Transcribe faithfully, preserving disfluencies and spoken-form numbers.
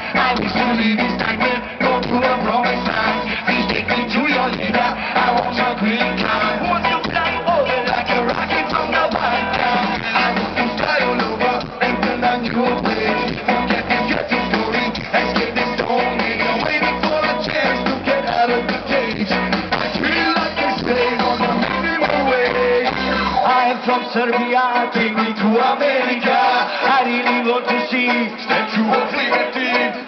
I wish to leave this nightmare, go to a promised land. Please take me to your leader, I want your green card. Want to fly over like a rocket from the white town. I want to fly all over and turn on your way. Forget this dreadful story, escape this stone age. I'm waiting for a chance to get out of the cage. I feel like a slave on the minimum wage. I am from Serbia, take me to America. I really want to see Statue of Liberty.